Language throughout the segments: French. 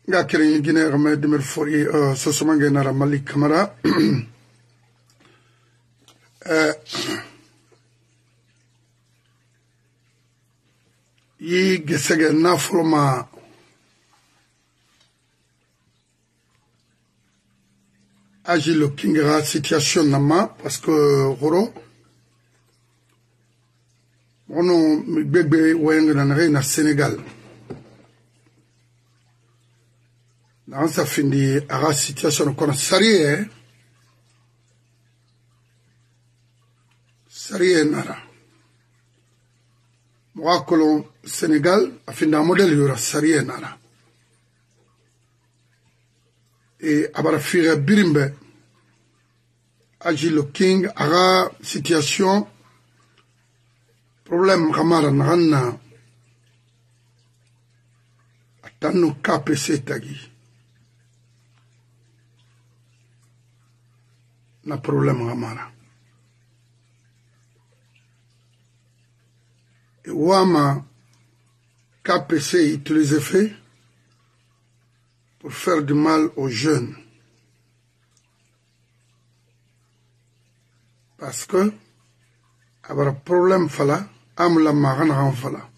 nga kere Guinée rama demer fori sosoma ngenara Malik Camara yi gesege nafulma agi le kingra situation nama parce que goro ono bebe wayanga na Sénégal dans sa fin de la situation qu'on a sarié nara moi colon Sénégal a fin d'un modèle yura sarié nara et abara fira birimbe agi le king ara situation problème kamara nana atanu KPC tagi na problème kamara et wama KPC utilise fait pour faire du mal aux jeunes parce que avoir un problème fala am la marana fala.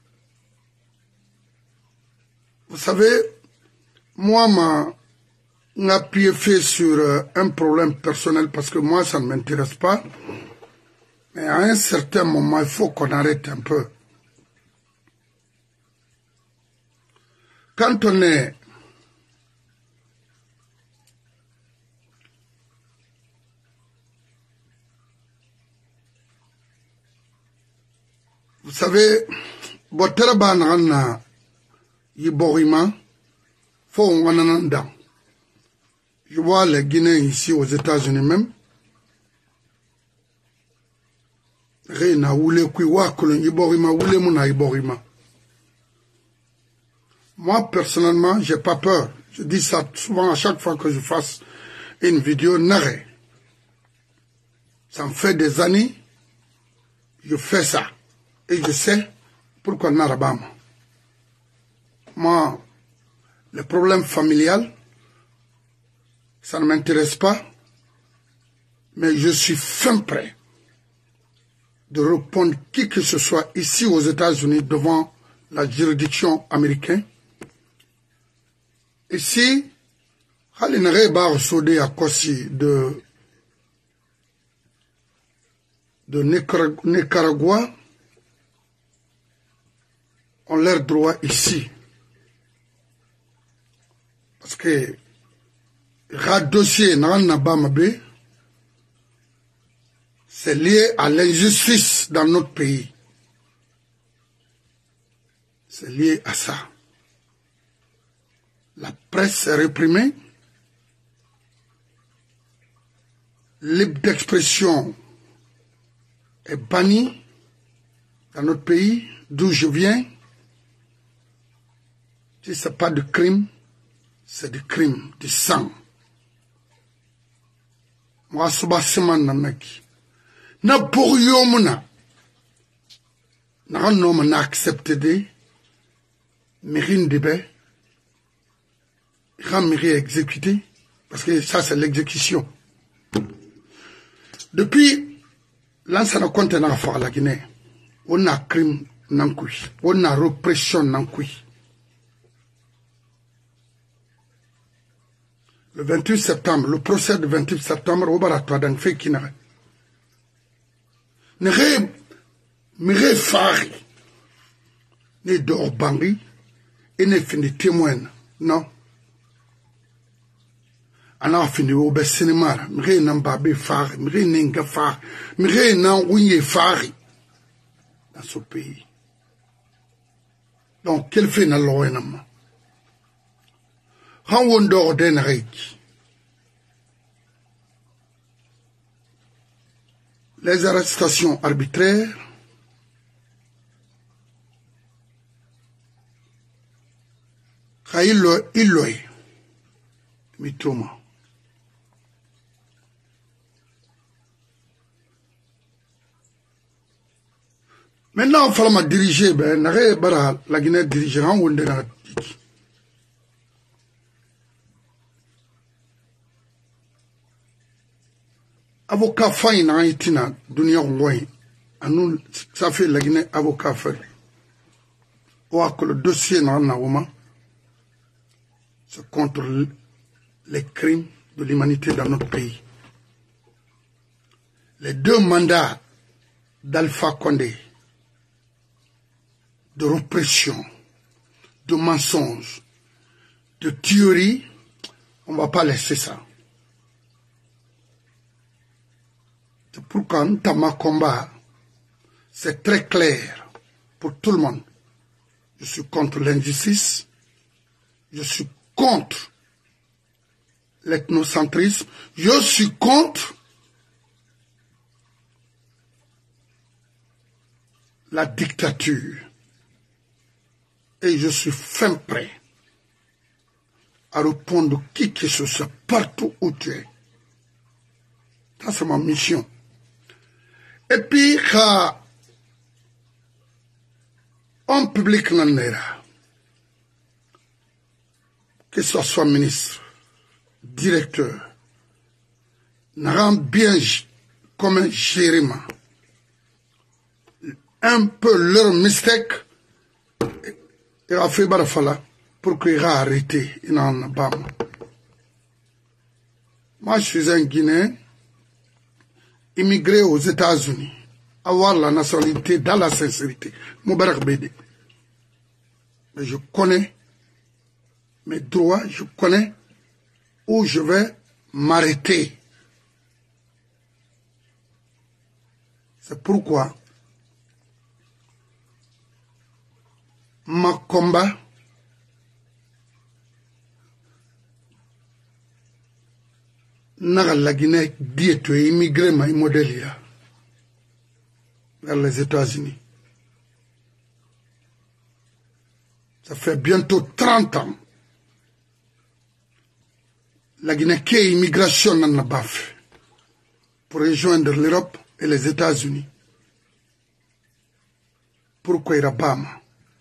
Vous savez, moi m'a appuyé fait sur un problème personnel parce que moi ça ne m'intéresse pas, mais à un certain moment il faut qu'on arrête un peu. Quand on est vous savez, votre banana yiborima, faut on je vois les Guinéens ici aux États-Unis même. Reina oule kui wakulon yiborima oule muna yiborima. Moi personnellement, j'ai pas peur. Je dis ça souvent à chaque fois que je fasse une vidéo narrée. Ça me fait des années, je fais ça. Et je sais pourquoi Narabama. Moi, le problème familial, ça ne m'intéresse pas, mais je suis fin prêt de répondre qui que ce soit ici aux États-Unis devant la juridiction américaine. Ici, Halinare Bar Sodé à Kossi de Nicaragua ont leur droit ici. Parce que le dossier c'est lié à l'injustice dans notre pays. C'est lié à ça. La presse est réprimée. Libre d'expression est bannie dans notre pays, d'où je viens. Si ce n'est pas de crime, c'est du crime, du sang. Moi, je suis mec. Na pour yomuna. Na nom na accepté de. Mérine de bé. Mérine exécuté. Parce que ça, c'est l'exécution. Depuis, l'ancien compte n'a pas la Guinée. On a crime n'ankoui. On a répression n'ankoui. Le 28 septembre, le procès du 28 septembre, au Baratoire d'un fait qui n'a pas fari, ni d'orbangi, et ne fini témoin, non. On a fini au bas cinéma, m'ré n'en babé fari, m'ré n'enga fari, m'ré n'en ouye fari, dans ce pays. Donc, quel fait n'a l'oenama? Han wondor den reiki. Les arrestations arbitraires, il mitoma. Maintenant, il faut diriger, la Guinée diriger, on wondera. avocat fain na itina dunia ngoi anu ça fait la Guinée avocat fait ou que le dossier na woma c'est contre les crimes de l'humanité dans notre pays. Les 2 mandats d'Alpha Condé de répression, de mensonges, de tueries, on ne va pas laisser ça. C'est pourquoi Ntama combat, c'est très clair pour tout le monde. Je suis contre l'injustice, je suis contre l'ethnocentrisme, je suis contre la dictature. Et je suis fin prêt à répondre qui que ce soit, partout où tu es. Ça, c'est ma mission. Et puis, en public, que ce soit ministre, directeur, n'a bien comme un gériment. Un peu leur mistake, il a fait barafala pour qu'il a arrêté. Moi, je suis un Guinéen, immigré aux États-Unis, avoir la nationalité dans la sincérité. Moubarak Bédé. Mais je connais mes droits, je connais où je vais m'arrêter. C'est pourquoi ma combat n'a la Guinée dit immigré ma modèle vers les États-Unis. Ça fait bientôt 30 ans. La Guinée qui est immigration dans la BAF pour rejoindre l'Europe et les États-Unis. Pourquoi il y a Bama?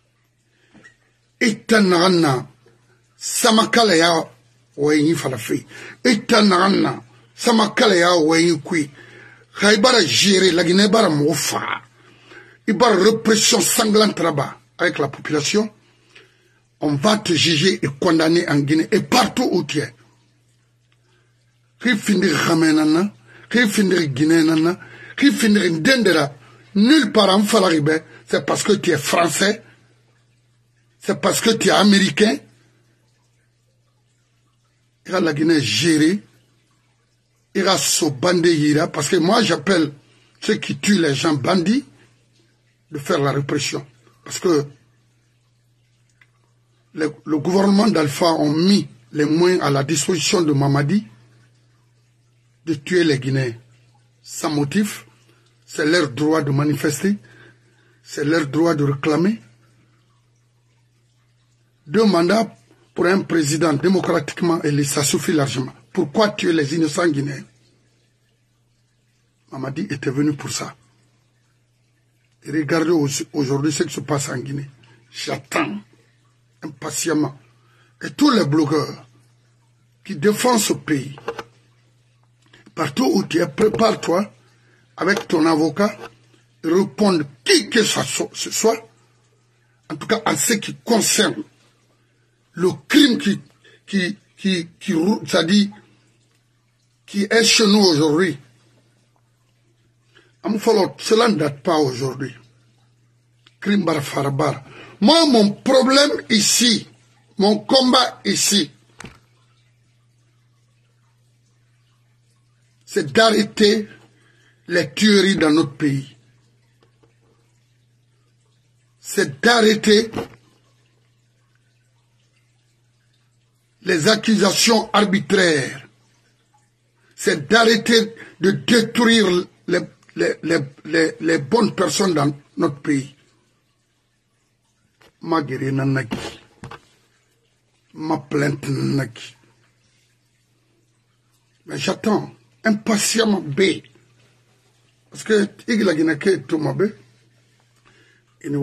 Itanana samakala ya wenyi falafi. Itanana samakala ya wenyi kui. Khaibara gérer la Guinée bara mofa. Ibara répression sanglante là-bas avec la population. On va te juger et condamner en Guinée et partout où tu es. Qui finir ramenana, qui finir Guinéana, qui finir Ndendera, nulle part en Falaribe, c'est parce que tu es français, c'est parce que tu es américain. Il y a la Guinée gérée, il y a ce bandit, parce que moi j'appelle ceux qui tuent les gens bandits de faire la répression. Parce que le gouvernement d'Alpha ont mis les moyens à la disposition de Mamadi de tuer les Guinéens sans motif. C'est leur droit de manifester, c'est leur droit de réclamer. 2 mandats pour un président démocratiquement élu, ça suffit largement. Pourquoi tuer les innocents Guinéens? Mamadi était venu pour ça. Et regardez aujourd'hui ce qui se passe en Guinée. J'attends impatiemment. Et tous les blogueurs qui défendent ce pays, partout où tu es, prépare-toi avec ton avocat et répondre qui que ce soit, en tout cas en ce qui concerne le crime qui est chez nous aujourd'hui. Cela ne date pas aujourd'hui. Crime barfarabar. Moi, mon problème ici, mon combat ici, c'est d'arrêter les tueries dans notre pays. C'est d'arrêter les accusations arbitraires. C'est d'arrêter de détruire les bonnes personnes dans notre pays. Ma guerre nanaki. Ma plainte nanaki. Mais j'attends impatiemment B. Parce que la Guinée est tout ma B. Et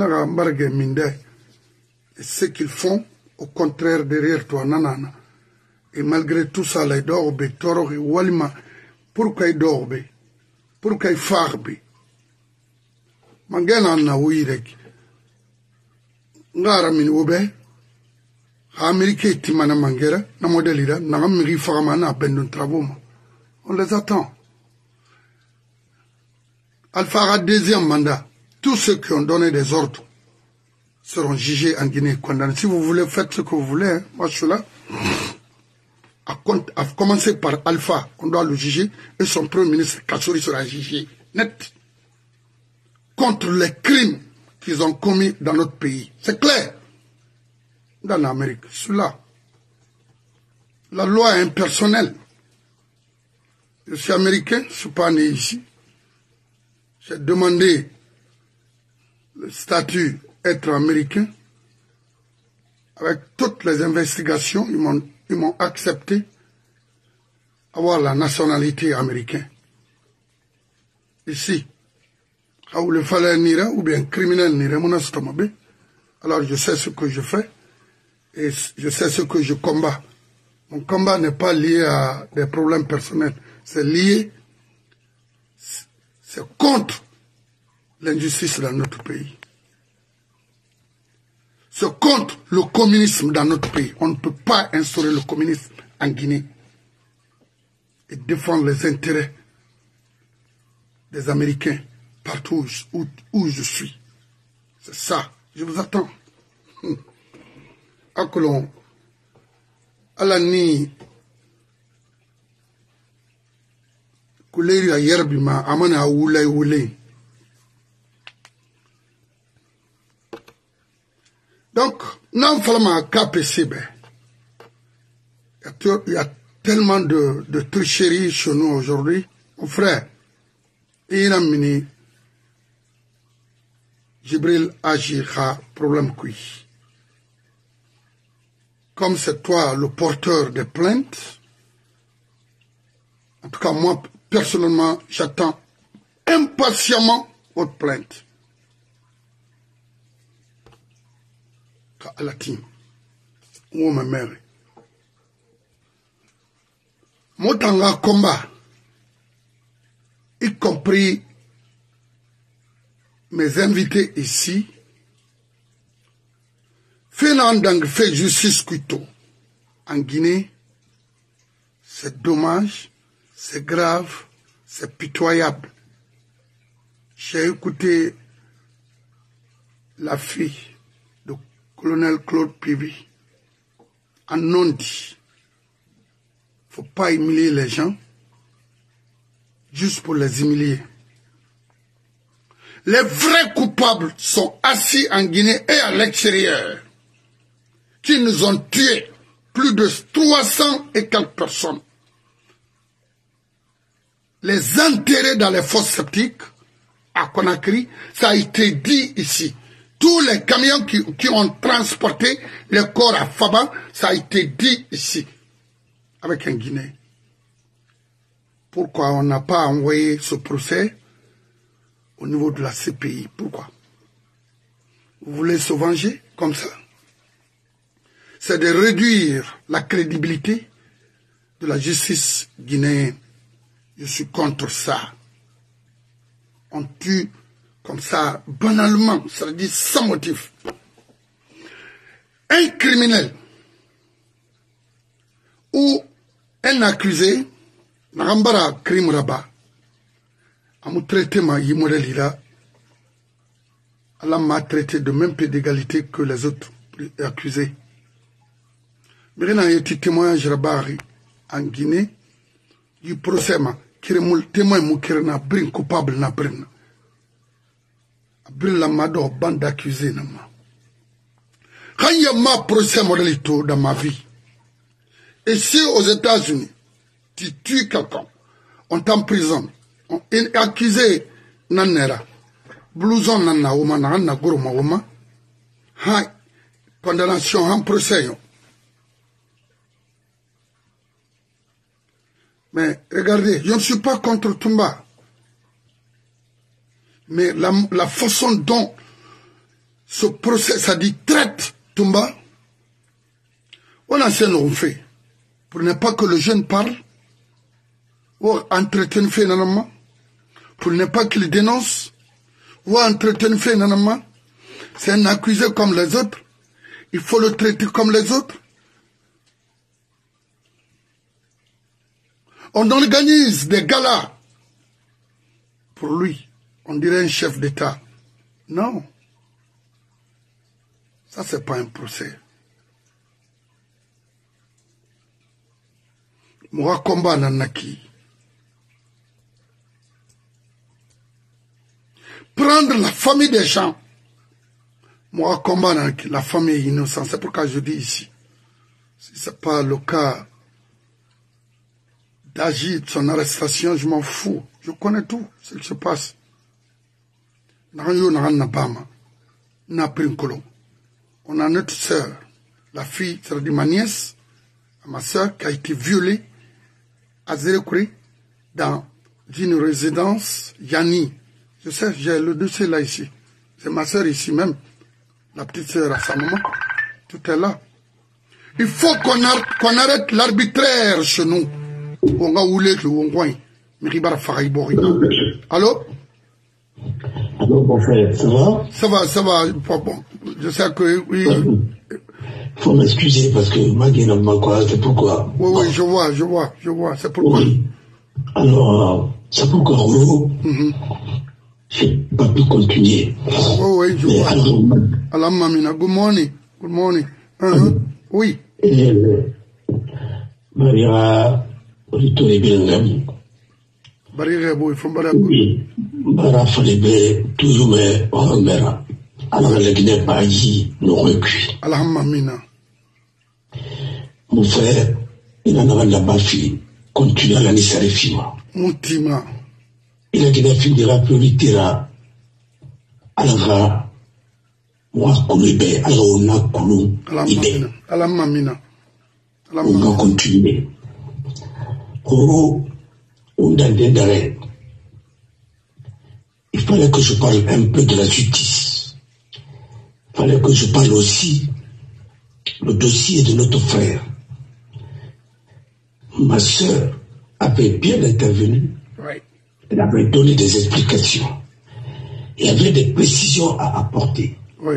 ce qu'ils font, au contraire, derrière toi, nanana. Et malgré tout ça, les dors, betoro, et walima, pourquoi il dort, pourquoi il farbe. Mangena na wirek. Ngara min obe. Américain timana mangera, na modelira, na amiri faramana bendun travaux. On les attend. Alpha a deuxième mandat. Tous ceux qui ont donné des ordres seront jugés en Guinée, condamnés. Si vous voulez, faites ce que vous voulez. Hein. Moi, je suis là. À commencer par Alpha, on doit le juger. Et son premier ministre, Kassouri, sera jugé net. Contre les crimes qu'ils ont commis dans notre pays. C'est clair. Dans l'Amérique, celui-là. La loi est impersonnelle. Je suis américain, je ne suis pas né ici. J'ai demandé le statut être américain. Avec toutes les investigations, ils m'ont accepté avoir la nationalité américaine. Ici, où le fallait nira ou bien criminel nira mon estomac. Alors je sais ce que je fais et je sais ce que je combats. Mon combat n'est pas lié à des problèmes personnels. C'est lié, c'est contre l'injustice dans notre pays. C'est contre le communisme dans notre pays. On ne peut pas instaurer le communisme en Guinée et défendre les intérêts des Américains partout où je suis. C'est ça. Je vous attends. Akolon, Alani, Kuleri a yerbima, amana wulay wulay. Donc, non seulement KPC, il y a tellement de tricheries chez nous aujourd'hui. Mon frère, il a mis Jibril Agir problème qui. Comme c'est toi le porteur des plaintes, en tout cas moi, personnellement, j'attends impatiemment votre plainte. À la team, ou ma mère. Motanga combat, y compris mes invités ici, fait justice Kuito en Guinée, c'est dommage, c'est grave, c'est pitoyable. J'ai écouté la fille de colonel Claude Pivi en non-dit. Il ne faut pas humilier les gens juste pour les humilier. Les vrais coupables sont assis en Guinée et à l'extérieur, qui nous ont tués plus de 300 et quelques personnes. Les enterrer dans les fosses septiques à Conakry, ça a été dit ici. Tous les camions qui ont transporté les corps à Faba, ça a été dit ici, avec un Guinéen. Pourquoi on n'a pas envoyé ce procès au niveau de la CPI? Pourquoi? Vous voulez se venger comme ça? C'est de réduire la crédibilité de la justice guinéenne. Je suis contre ça. On tue comme ça, banalement, ça veut dire sans motif. Un criminel ou un accusé, Narambara crime rabat, a m'a traité ma yimorelira, Allah m'a traité de même peu d'égalité que les autres accusés. Mais il y a un témoignage rabari en Guinée, du procès, qui est témoin moukerna, brin coupable na brin. Brin la mado bande d'accusés. Quand il y a ma procès modélito dans ma vie, et si aux États-Unis, tu tues quelqu'un, on t'emprisonne, on est accusé nanera, blouson nana oma nana goroma oma, condamnation en procès. Mais regardez, je ne suis pas contre Toumba. Mais la façon dont ce procès, ça dit traite Toumba, on a ce qu'on fait. Pour ne pas que le jeune parle, ou entretenir fait nanama, pour ne pas qu'il dénonce, ou entretenir fait nanama, c'est un accusé comme les autres, il faut le traiter comme les autres. On organise des galas pour lui, on dirait un chef d'État. Non, ça c'est pas un procès. Moi combat nanaki. Prendre la famille des gens. Moi combat nanaki, la famille est innocente. C'est pourquoi je dis ici. Si ce n'est pas le cas d'agir de son arrestation, je m'en fous. Je connais tout ce qui se passe. On a notre sœur, la fille, c'est-à-dire ma nièce, ma sœur qui a été violée à Zérekouri dans une résidence Yanni. Je sais, j'ai le dossier là ici. C'est ma sœur ici même, la petite sœur à sa maman. Tout est là. Il faut qu'on arrête l'arbitraire chez nous. On va rouler le Wongwang. Allô? Allô, mon frère, ça va? Ça va, bon. Je sais que oui. Faut m'excuser parce que Magui quoi, c'est pourquoi. Oui, je vois, c'est pourquoi. Oui. Alors, c'est pourquoi, j'ai pas pu continuer. Oui, je vois. Alors, Mamina, good morning. Oui. Maria, Ritouré Bilangam. Barire boy from Barakou. Oui. Bara Falebe, toujours mais Mera. Alors, la Guinée pas agi, nous recule. Alhamdulillah. Mon frère, il en a la baffi, continue à la Nissarefima. Moutima. Il a Guinée finira priorité là. Alors, moi, Koulébé, alors on a Koulou. Alhamdulillah. On va continuer. On a des d'arrêt. Il fallait que je parle un peu de la justice. Il fallait que je parle aussi le dossier de notre frère. Ma sœur avait bien intervenu. Oui. Elle avait donné des explications. Il y avait des précisions à apporter. Oui.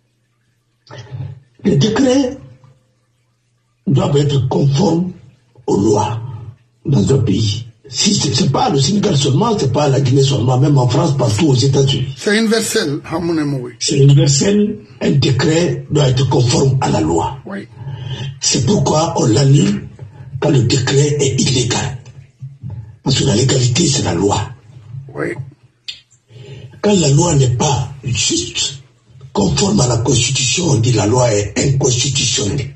Les décrets doivent être conformes aux lois dans un pays. Si ce n'est pas le Sénégal seulement, ce n'est pas la Guinée seulement, même en France, partout aux États-Unis. C'est universel, c'est universel. Un décret doit être conforme à la loi. Oui. C'est pourquoi on l'annule quand le décret est illégal. Parce que la légalité, c'est la loi. Oui. Quand la loi n'est pas juste, conforme à la Constitution, on dit la loi est inconstitutionnelle.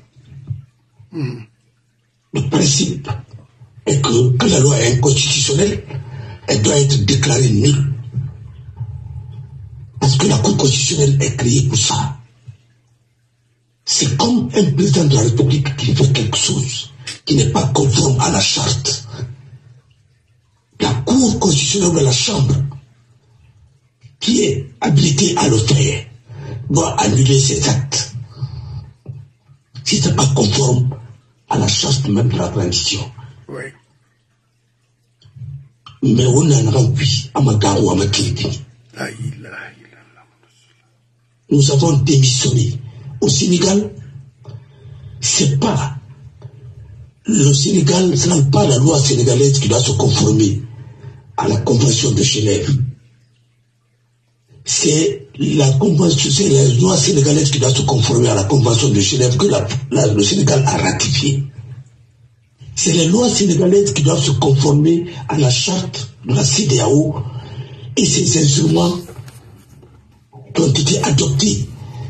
Le principe est que quand la loi est inconstitutionnelle, elle doit être déclarée nulle. Parce que la Cour constitutionnelle est créée pour ça. C'est comme un président de la République qui fait quelque chose qui n'est pas conforme à la charte. La Cour constitutionnelle de la Chambre, qui est habilitée à le faire, doit annuler ses actes. Si ce n'est pas conforme à la charte même de la transition. Oui. Mais on a un rempli à Magarou, à Makindi. Nous avons démissionné. Au Sénégal, c'est pas le Sénégal, ce n'est pas la loi sénégalaise qui doit se conformer à la Convention de Genève. C'est la Convention, c'est la loi sénégalaise qui doit se conformer à la Convention de Genève que le Sénégal a ratifiée. C'est les lois sénégalaises qui doivent se conformer à la charte de la CEDEAO et ces instruments qui ont été adoptés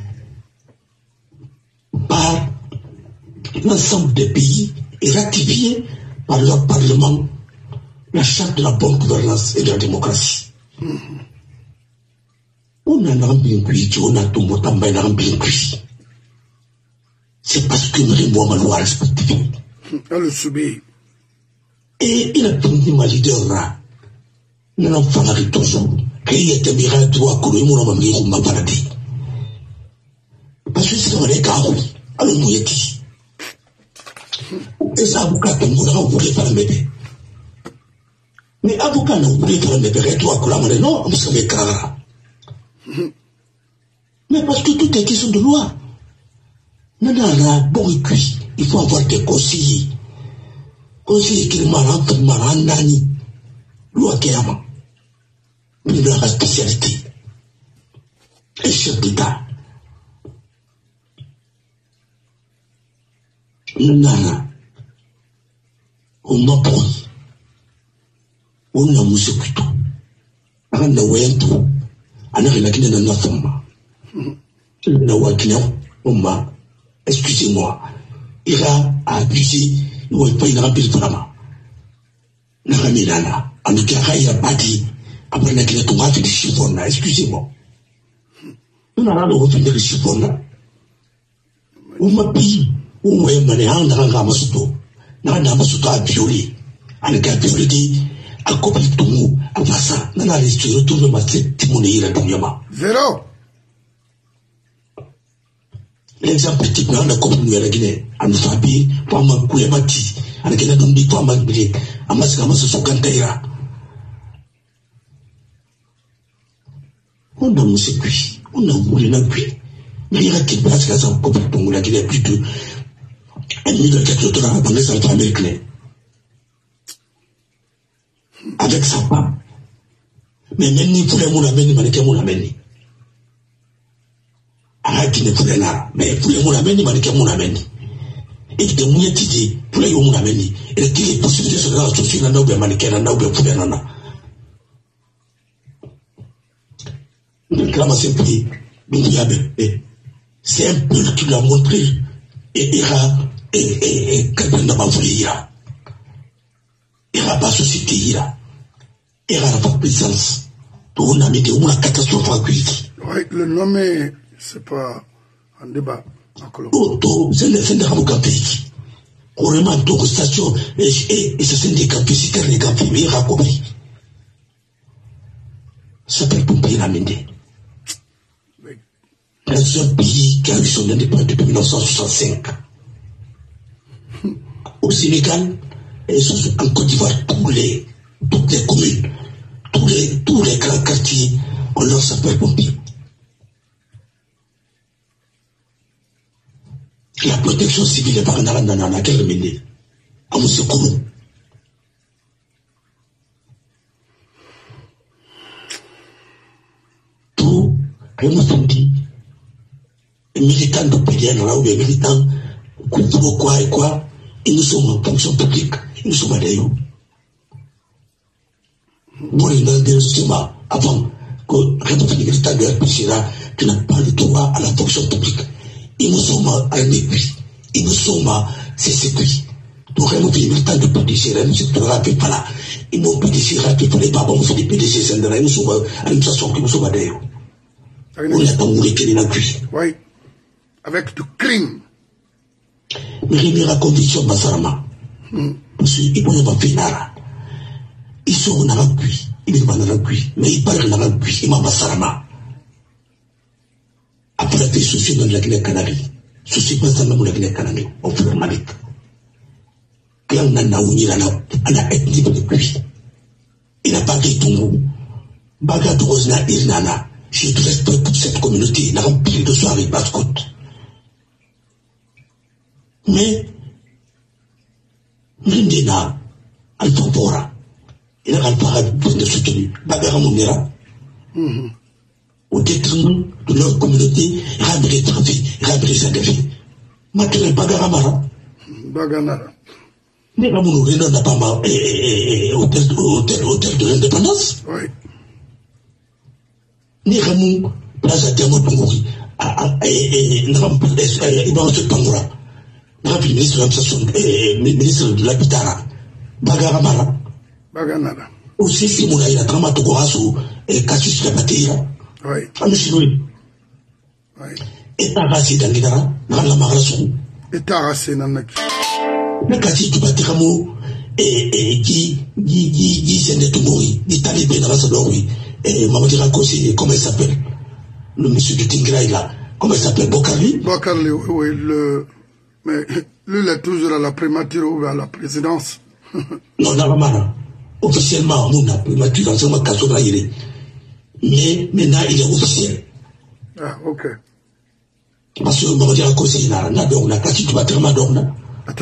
par l'ensemble des pays et ratifiés par leur parlement, la charte de la bonne gouvernance et de la démocratie. On a rempli on a tout rempli. C'est parce que nous avons loi respective. Et il a tourné ma leader là. Nous avons fait la toujours. Qu'il y ait un miracle, toi, que nous avons mis au paradis. Parce que c'est un garou. Alors, nous y est. Et ça, vous, quand on voulait faire le bébé. Mais avocat n'a oublié de me faire toi que la monnaie non, vous savez car. Mais parce que tout est question de loi. Nana, bon et cuit, il faut avoir des conseillers. Conseillers qui marrent nani. Loi Kéama. Il a la spécialité. Et chef d'État. Nana, on m'a pris. On a moussé plutôt. On a oué tout. On a rien à dire dans la femme. On a oué on m'a. Excusez-moi. Il a abusé. Il n'a pas eu rempli vraiment. Il a remis là. En tout cas, il a pas dit. Après, il a dit qu'il a fait des chiffons là. Excusez-moi. On a refait des chiffons là. On m'a pris. On m'a dit, on a ramassé. On a ramassé à violer. On a violé. A copie de tout, à ça, on a resté retourné ma tête, Timoné, la Dunyama. Zéro. L'exemple type, on a compris la Guinée, à nous fabi, pour ma Kouyamati, à la Guinée d'Ondi, pour ma Guinée, à Maskama, ce sont Kantaïra. On a moussé cuit, on a voulu la cuit. Mais il y a qui place la sans copie de la Guinée, plus de 1 400 dans les Alpha américains. Avec sa femme. Mais même ni pour les mots l'amène, mannequin mon amène. Arrête ne pour les là. Mais pour les mots l'amène, mannequin mon amène. Et de mouiller titi, pour les mots l'amène. Et qu'il est possible de se faire sur la noble mannequin, la noble pour les nana. Le clame c'est pris. C'est un peu qui l'a montré. Et ira, et quelqu'un n'a pas voulu ira. Il n'y a pas de société, il n'y a pas de présence. On a mis une catastrophe à cuire. Oui, le nommer, c'est pas un débat. C'est le syndicat de pays. On remonte aux stations et ce syndicat publicitaire des cafés, mais il y a compris. Ça peut être pays l'amener. C'est un pays qui a eu son indépendance depuis 1965. Au Sénégal, et en Côte d'Ivoire, toutes les communes, tous les grands quartiers, on leur s'appelle pompiers. La protection civile est par dans laquelle mener à M. Kourou. Tout, comme on dit, les militants de PDN, là où les militants, quoi et quoi, et nous sommes en fonction publique. Nous sommes d'ailleurs. Nous sommes avant que la République de la tu n'as pas le droit à la fonction publique. Et nous sommes à l'écuit. Et nous sommes à CCQ. Nous avons fait le temps de PDC, nous sommes à Pépala. Ils m'ont PDC, les babas, nous sommes des PDC, nous sommes à l'administration que nous sommes d'ailleurs. On a pas mouru qu'il est dans le cuit. Oui. Avec du crime. Mais il y a la conviction, Bassarama. Parce qu'ils ne peuvent pas faire nada. Ils sont dans la cuit. Ils ne sont pas dans la cuit. Mais ils parlent dans la cuit. Ils m'ont Bassarama. Après la paix sociale dans la Guinée-Canari. Souci pas dans la Guinée-Canari. On fait le malik. Quand on a uni à la ethnie de cuit. Il n'a pas dit tout le monde. Bagat Rosna Irnana. J'ai du respect pour cette communauté. Il a rempli de soirées basse-côte. Mais, Mendina, Alpha il a pas de soutenu, Bagara Mounera, au détriment de leur communauté, Rabri Trafi, Rabri Sagafi. Maintenant, Bagara Mara. Baganara. Mais la Mounoué n'a pas mal, hôtel de l'indépendance. Oui. Ni Ramou, Plaza Diamondoumouri, Iban Sepangura. Rappelez ministre de l'Habitat, Bagara Mara. Baganara. Aussi, si mon aïe a tramé au Gorasso et Cassus la Batéra. Oui. Amichinoui. Oui. Et Tarassi dans l'Idara, dans la Marassou. Et Tarassi dans le Le Cassis du Batéramou et qui s'est détourné, dit Talibé dans la Sadori, et Mamadi Rakosi, comment il s'appelle? Le monsieur de Tingraï là, comment il s'appelle? Bokarli? Bokarli, oui, mais lui, il est toujours à la primature ou à la présidence. Non, Naramana. officiellement, mon primature, dans ma cassola, mais maintenant, il est officiel. Ah, ok. Parce que, on va dire, que c'est là, on a caché tout à l'heure,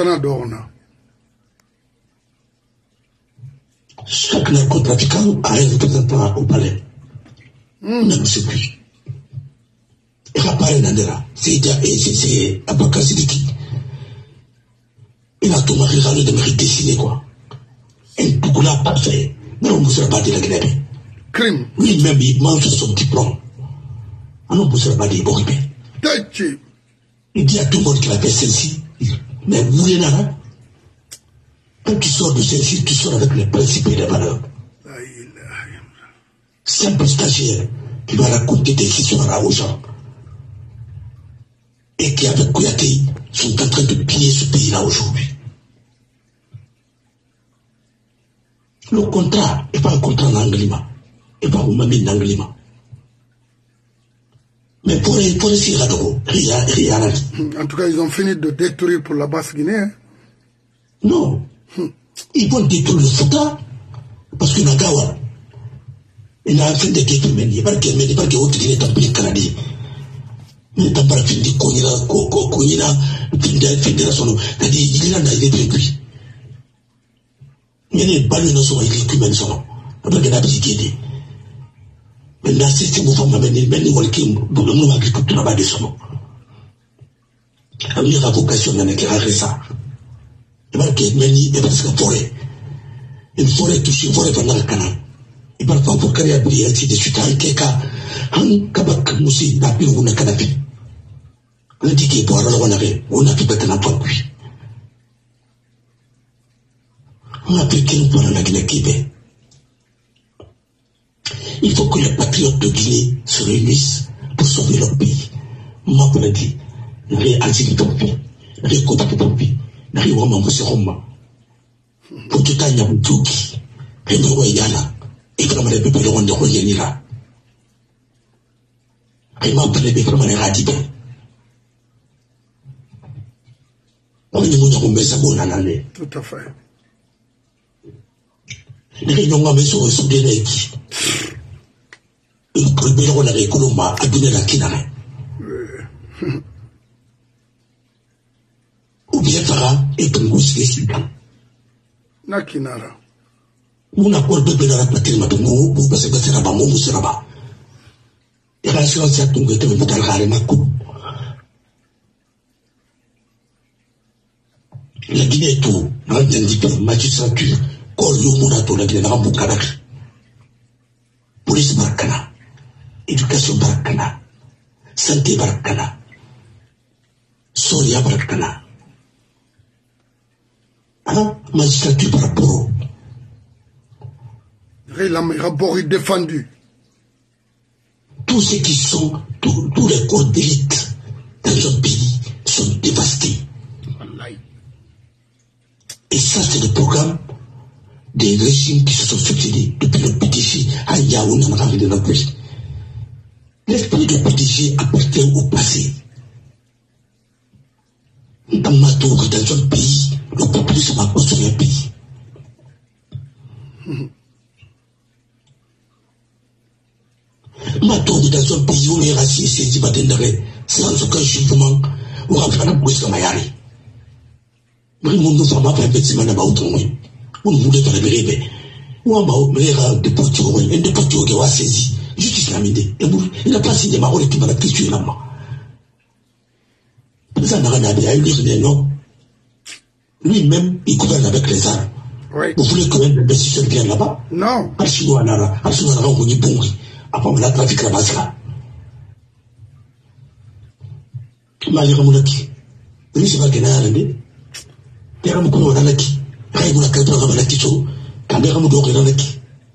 chaque narcotrafiquant a un représentant au palais. Même c'est plus. Il a pas un andera. C'est Abakar Sidiki. Il a tout marqué de mérite dessiné, quoi. Un pougoula parfait. Mais on ne sera pas de la Guinée. Crime. Lui-même, il mange son diplôme. On ne sera pas de Boribé. Il dit à tout le monde qu'il a fait celle-ci. Mais vous voulez nada? Quand tu sors de celle-ci, tu sors avec les principes et les valeurs. Simple stagiaire qui va raconter des histoires aux gens. Et qui, avec Kouyaté, sont en train de piller ce pays-là aujourd'hui. Le contrat n'est pas un contrat d'Anglima. Et pas un mamie d'Anglima. Mais pour essayer là rien. En tout cas, ils ont fini de détruire pour la Basse-Guinée. Hein? Non. Ils vont détruire le Fouta. Parce que Nagawa, il a fait des détruire, mais il n'y a pas de haute Guinée dans le pays canadien. Mais il n'y a pas de Kognina, fédération. C'est-à-dire, il en a été détruit. Il y a des balles dans son équipe, même son. Après, il y a des guidés. Maintenant, c'est ce mouvement, mais il y a des volcans, pour le moment, agriculture là-bas de son nom. Il y a une vocation dans l'éclairage ça. Il y a une presque forêt. Une forêt touchée, une forêt pendant le canal. Il va pas pour créer un billet, ainsi de suite, avec quelqu'un, un kabak moussi, la pire ou la canapé. On a dit qu'il pour avoir on a fait peut-être un peu cuit. On a pris qu'il pour la Guinée-Québec. Il faut que les patriotes de Guinée se réunissent pour sauver leur pays. Moi, je l'ai dit, réagir ton pays, récompter ton pays, réouaman se roma. Pour tout un yabouki, réouayana, et vraiment les peuples de Royenira. Et moi, je l'ai dit vraiment les radibés. On est venu à me mettre à l'année. Tout à fait. Les réunions à me sont des une première on a récoloma à donner la kinare. Ou bien Fara et Tungus et Sidan. Na kinara. On a quoi de bien à la patrie, madame, ou parce que c'est là-bas, mon seraba. Et la science a tombé de me ma coupe. La Guinée est tout, magistrature, corps Yomunato, la Guinée Rambukadak. Police Barakana. Éducation Barakana, santé Barakana, Soria Barakana, magistrature par rapport. Le rapport est défendu. Tous ceux qui sont, tous les corps d'élite dans notre pays sont dévastés. Et ça, c'est le programme des régimes qui se sont succédés depuis le PDG à Yaoundé dans de notre pays. L'esprit de PDG appartient au passé. Dans ma tour, dans un pays, le populisme a construit un pays. Ma tour, dans un pays où les racistes saisi Badendere, sans aucun jugement, ou rafana Bouissa Mayari. Vraiment, nous avons fait un petit man à Outromouin. On voulait faire le bébé. Ou en bas, on a déporté au Rouen, un déporté au Gawa saisi. Justice Lamide. Il n'a pas signé ma rôle qui va la culture là-bas. Ça n'a rien à dire. Il dit non. Lui-même, il gouverne avec les armes. Oui. Vous voulez que l'investisseur vienne là-bas? Non. Archino Anara, on y bon. Après, on a la trafic là-bas. Malira Mounaki. Lui, c'est pas qu'il y a un année. Terra Moukou Nanaki. Raïmouna Kadra Ramalaki Sou. Kamera Moudou Ranaki.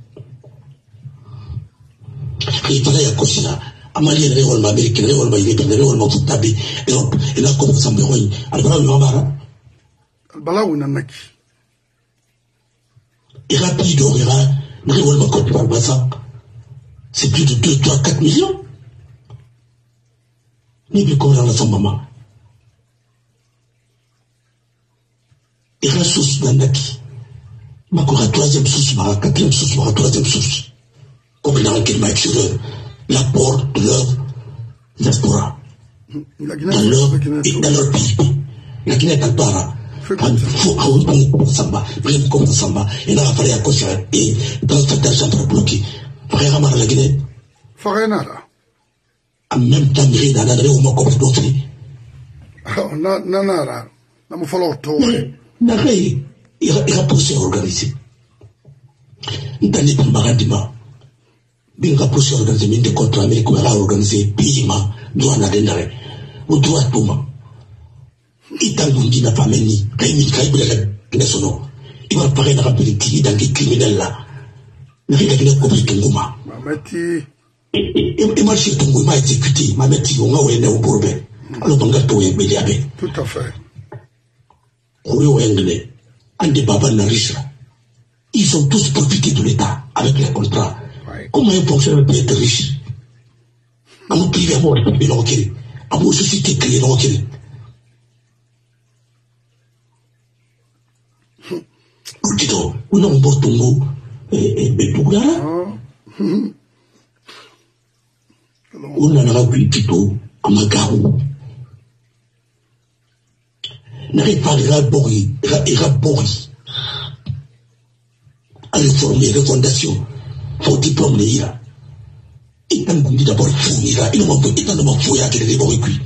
Il fallait accrocher là. Amalie, elle est en Amérique, elle est en Amérique, elle est en Amérique, elle a commencé à me dire, Albala, il va Albala, ou Nanaki. Et rapide, on ira, c'est plus de 2, 3, 4 millions. Ni bien comment on a son maman. Et ressources Nanaki. Ma troisième source, ma quatrième source, ma troisième source. Comme il a enquête ma extérieur, l'apport de leur diaspora. Dans leur pays. La Guinée est à Bara. Il faut avoir samba, vraiment comme samba. Et là, il fallait accoster et dans cette argent pour bloquer. Frère Amara la Guinée. Frère Nara. En même temps, il y a un au moins comme d'autres. Nanara. N'a pas fallu tourner. N'arrête. Il a poussé à organiser. Dans les Maradima. Il a poussé à organiser des contrats américains. Il a organisé paiement. Droit à l'endroit. Ou droit à tout. Itangundi n'a pas mené, Kaïmi Kaïbel, National. Il va parler d'un politique dans les criminels là. Il a fait comme Tunguma. Et moi, je suis Tunguma exécuté. Ma mère, on a oué au Bourbe. Alors, on a tout éméliabé. Tout à fait. Kouré au Anglais, un des babas Narisha. Ils ont tous profité de l'État avec les contrats. Comment un fonctionnaire peut être riche? À mon privé, à mon république, à mon société créée dans le Tito, on a un beau tongo et Bétougara. On a un rabbi Tito, à Magarou. N'arrive pas à Rabori, à réformer les fondations pour diplôme les IRA. Il n'a pas dit d'abord fou, il n'a pas fouillé à quel niveau écrit.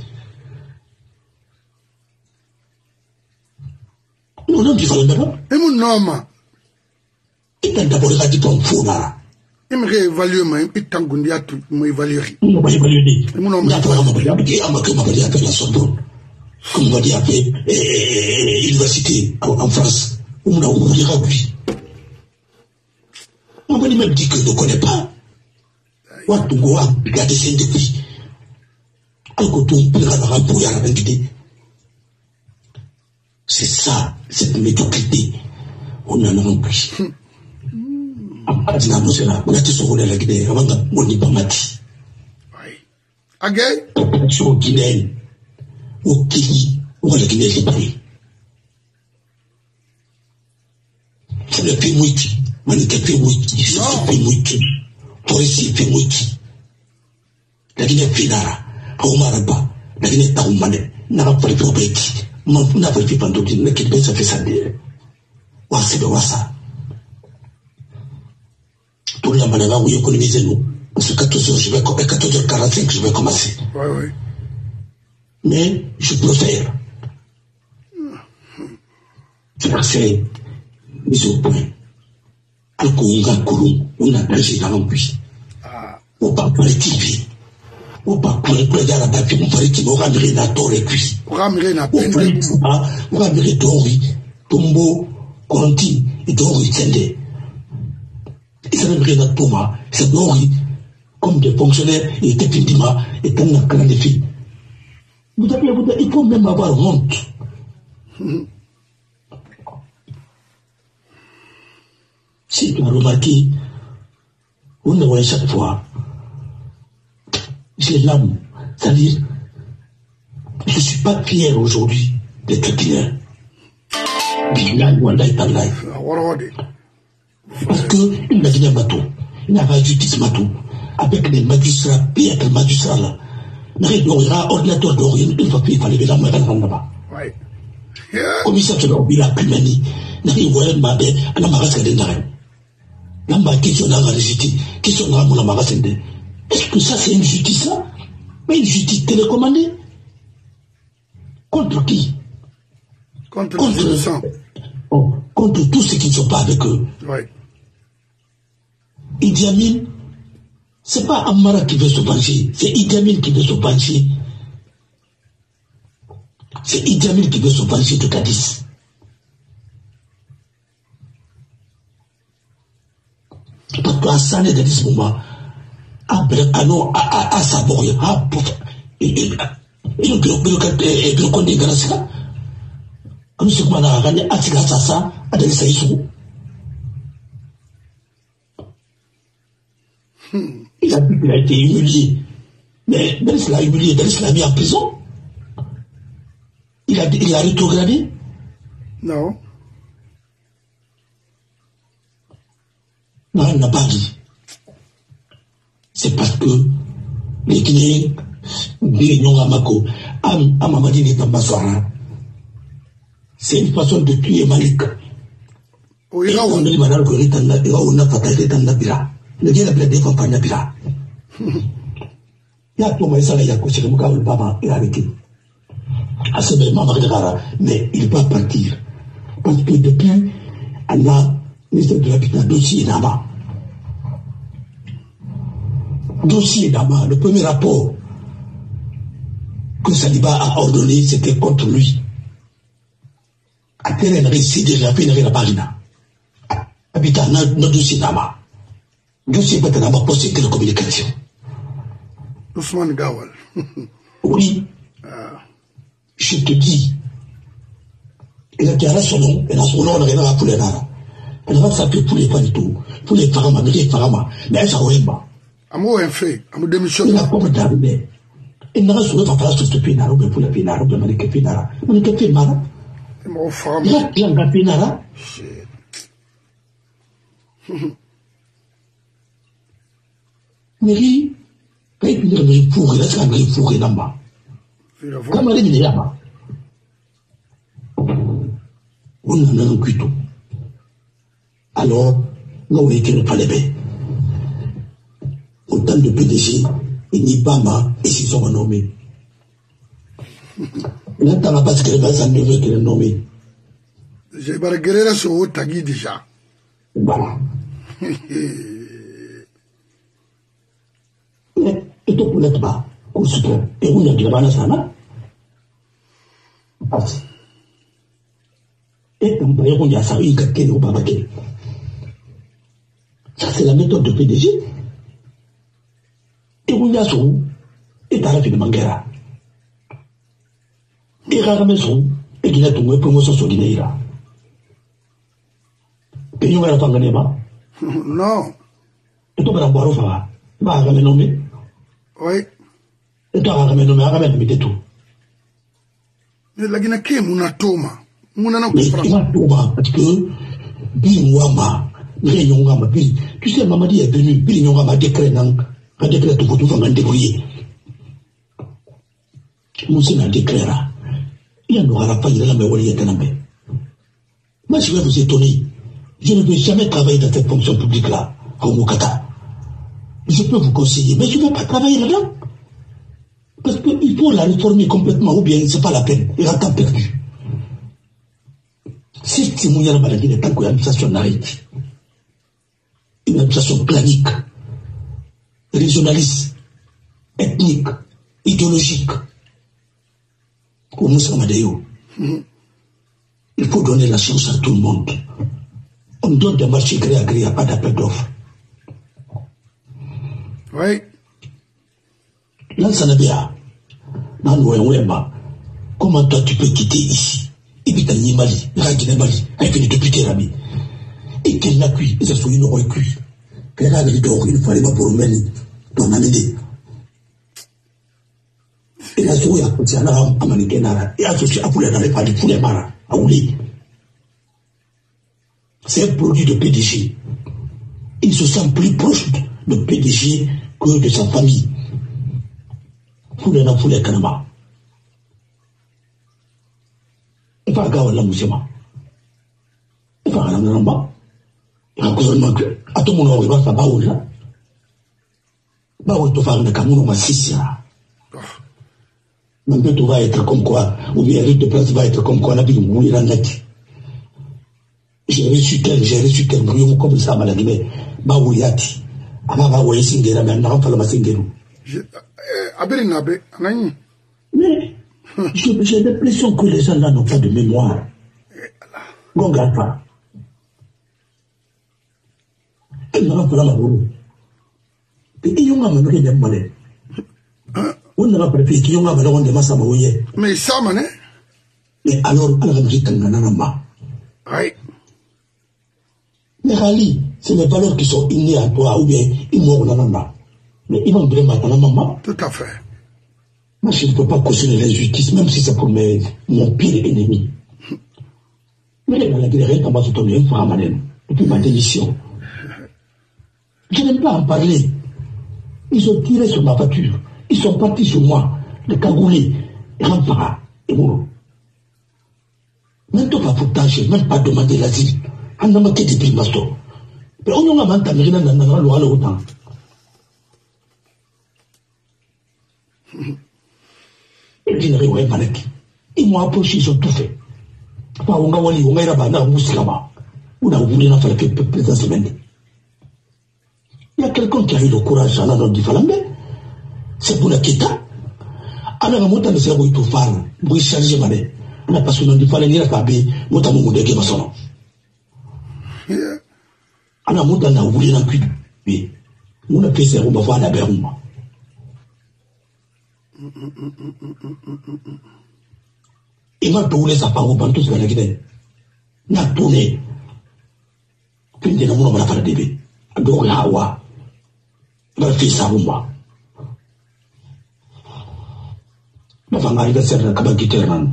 Non, non, tu vas d'abord. Et mon nom. Il n'a d'abord pas dit diplôme fou là. Il m'a évalué, il t'a gondi à tout, il évalué. Il m'a évalué. Il m'a évalué avec la Sorbonne. Comme on va dire après, l'université en France. On a ouvert à lui. On m'a même dit que je ne connais pas. Ouattungo a regardé ça depuis. Alors que tout le monde a rapport à la vérité. C'est ça, cette médiocrité. On en a rempli. On a été sur la Guinée, avant qu'on n'y pas mati. Agay? Sur Guinée, au pays, où la Guinée est pris. C'est le pays mouiti. On était pays mouiti. C'est le pays mouiti. Pour ici, pays mouiti. La Guinée est finara. Aoumaraba. La Guinée est taoumane. N'a pas pris pour bêti. N'a pas pris pour bêti. N'a pas pris ça fait ça. Ouassé de Ouassa. Tout le monde a économisé nous. Parce que 14h45, je vais commencer. Oui, oui. Mais je préfère faire mise au point. Alcounga Kourou, on a pris dans l'embûche. On va parler TV. On va parler de la bataille, on va parler de ramener la torre et puis. Ramener la peine. On va ramener Dori, Tombo, Conti et Dori Sende. Et ça ramener la Toma, c'est Dori, comme des fonctionnaires, et Tepindima, et Tanakana des filles. Il faut même avoir honte. Si tu as remarqué, on le voit chaque fois, j'ai l'âme. C'est-à-dire, je ne suis pas fier aujourd'hui d'être Guinéen. Parce que il a Guinée Matou, il n'a pas justice Matou, avec les magistrats, pire que les magistrats là. Il y aura ordinateur d'origine, il va fallait la main là-bas. Comme ça, tu l'as oublié la Pimani. Il y a un mabé, un magasin de Naren. L'amba question dans la justice, question dans la magasin de. Est-ce que ça, c'est une justice là? Mais une justice télécommandée? Contre qui? Contre tous ceux qui ne sont pas avec eux. Oui. Idi Amin, c'est pas Amara qui veut se venger, c'est Idi Amin qui veut se venger. C'est Idi Amin qui veut se venger de Cadiz. Parce qu'à ça, dans ce moment, à Sabor, à Pouf, et le Condé Garasika, comme ce qu'on a gagné à Tigasa, à Delisaïsou. Il a dit qu'il a été humilié. Mais Delis l'a humilié, Delis l'a mis en prison. Il a rétrogradé. Non. n'a pas dit. C'est parce que les Guinéens, c'est une façon de tuer Malik. Oui, on dit maintenant que on a fatalité dans la bira. Le gars a plein de campagnes à bira. Il y a tout le monde, il y a couché le Mouka, le papa, il a arrêté. À ce moment, mais il va partir. Parce que depuis, Allah, ministre de l'Habitat, dossier là-bas. Dossier là-bas, le premier rapport que Saliba a ordonné, c'était contre lui. À terrain, c'est déjà fait la barina. Habitat, notre dossier là-bas. Dossier là-bas pour cette télécommunication. Ousmane Gawal. Oui. Je te dis. Il a tiré son nom, et dans son nom, on a rien à pouler là. Elle va s'appeler pour les fans tout, pour les farama, mais elle s'en va. Amour un fait, amour démission. Il a pas d'arrivée. Il n'a pas sur le face de ce pénard, ou bien pour le pénard, ou bien pour le pénard. On est capé mara. Mon femme. Il y a un pénard. Mary, quand il est pour, il est pour, il est là-bas. Comment il est là-bas? On a un cuito. Alors, nous ne pas les bains. Autant de PDG, et ni Bama, et s'ils sont nommés. Là, tu n'as pas ce qu'elle va s'en nommer qu'elle est nommée. J'ai bargué sur haut tagui déjà. Voilà. Et tout pour l'être bas, au super. Et on a dit la banane, ça, là. Passe. Et on peut dire qu'on y a ça, il y a quelqu'un au babaké. Ça, c'est la méthode de PDG. Et on y a son, et t'as la fin de Manguera. Et rarement son, et qu'il a tout, et promotion sur Guinée-Ira. Et on va la tangane, ba? Non. Et toi, on va la boire, va ramener nommé. Oui. Et toi, ramener nommé, ramener tout. Mais la Guinée, mon atoma. Mon atoma. Mais il m'a tout, parce que, Bili Mwama, tu sais, Mamadi est venu, Bili Mwama décret, un décret tout pour tout faire un débrouiller. Moussé n'a déclaré. Il n'y aura pas de la mémoire. Moi, je vais vous étonner. Je ne vais jamais travailler dans cette fonction publique-là, au Moukata. Je peux vous conseiller, mais je ne vais pas travailler là-dedans. Parce qu'il faut la réformer complètement, ou bien ce n'est pas la peine. Il a temps perdu. Si Timouyana Baladi n'est pas une administration narrative, une administration planique, régionaliste, ethnique, idéologique, comme Moussa Madéo, il faut donner la chance à tout le monde. On donne des marchés gré à gré, il n'y a pas d'appel d'offres. Oui. Là, ça n'a bien. Comment toi tu peux quitter ici? Et puis t'as ni Mali, Ragine Mali, elle finit de puter la vie. Et qu'elle l'a cuit, et ça soit une aurait cuit. Qu'elle a les d'or, il fallait pas pour mener ton amédée. Et la souris a côté à la Américaine, et associé à poulet dans les pas de poulet mara, à Ouli. C'est un produit de PDG. Il se sent plus proche de PDG que de sa famille. Poulet dans poulet Kanama. Il va regarder la mousséma. Il va regarder la mousséma. Il va gouvernement que. À tout le monde, il va faire baoul là. Baoul, tu vas faire un camoun, on va six là. Maintenant, tu vas être comme quoi, ou bien l'île de place va être comme quoi, la ville où il en est. J'ai reçu tel brouillon comme ça, malade, mais baoul yati. Ama baoul singera, mais on n'a pas le masingero. Abelinabe, Anani. Mais. J'ai l'impression que les gens là n'ont pas de mémoire. On ne regarde pas. Ils n'ont pas la boule. Et ils ont amené des monnaies. On n'a pas préféré qu'ils ont amené des masses à mouiller. Mais ça, mané. Mais alors, on a amené un nanama. Oui. Mais Rali, c'est les valeurs qui sont innées à toi ou bien ils mourent nanama. Mais ils vont vraiment à nanama. Tout à fait. Moi, je ne peux pas cautionner l'injustice, même si c'est pour mon pire ennemi. Mais dans la guerre, on va se tourner un peu à Manen, depuis ma démission. Je n'aime pas en parler. Ils ont tiré sur ma voiture. Ils sont partis sur moi. Le cagoulé, Rampara et Mouro. Même pas foutage, même pas demander l'asile. On n'a pas été des masto. Mais on n'a pas été dans la loi autant. Ils m'ont approché, ils ont tout fait. On a voulu, on a rabana, on a voulu la faire quelques semaines. Il y a quelqu'un qui a eu le courage à la note du Falambe. C'est pour la Kita. Alors, on a fait un faire, pour changer ma main. On a passé dans du Falambe, on a fait un peu de Gémason. Alors, on a voulu la cuire. On a fait un peu de la berrouma. Il m'a tourné sa part au bantou sur la Guinée. Il m'a tourné. Puis il m'a fait un bébé. Donc, là, il m'a fait ça pour moi. Il m'a fait un anniversaire de Kabakiter.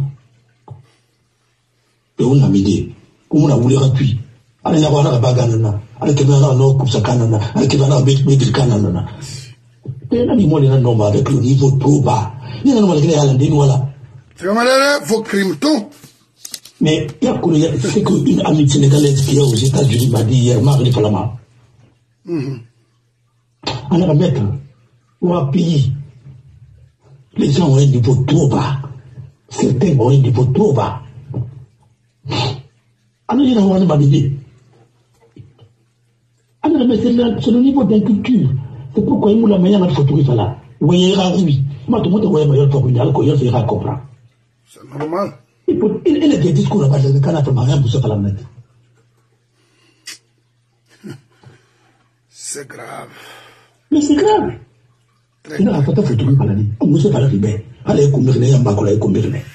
Et on a mis des. On a voulu rappuyer. Allez, la voilà la baganana. Allez, qui va là, non, comme ça, canana. Allez, qui va là, mettre canana. Et là, il m'a dit, avec le niveau trop bas. Il y a un moment qui est à l'endroit, voilà. C'est comme là, vos crimes, tout. Mais il y a qu'une amie sénégalaise qui est aux États-Unis m'a dit hier, Marie Falama. On va mettre, on va payer. Les gens ont un niveau trop bas. Certains ont un niveau trop bas. Alors, il y a un moment dit. Alors, mais c'est le niveau d'inculture. C'est pourquoi il m'a la meilleure photographie là. Vous voyez, oui. Moi, tout le monde voit la meilleure photographie, il va comprendre. C'est normal. Il a des discours à base de canapé, rien pour se faire la mettre. C'est grave. Mais c'est grave. Il n'a pas de photographie à la vie. On ne sait pas la vie. Allez, combien il y a un bac, allez, combien il y a.